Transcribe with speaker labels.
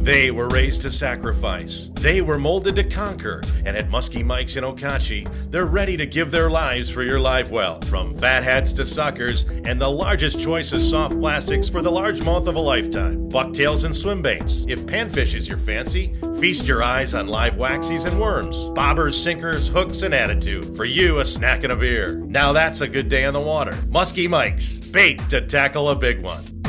Speaker 1: They were raised to sacrifice. They were molded to conquer. And at Musky Mikes in Okauchee, they're ready to give their lives for your live well. From fat hats to suckers, and the largest choice of soft plastics for the largemouth of a lifetime. Bucktails and swim baits. If panfish is your fancy, feast your eyes on live waxies and worms. Bobbers, sinkers, hooks, and attitude. For you, a snack and a beer. Now that's a good day on the water. Musky Mikes, bait to tackle a big one.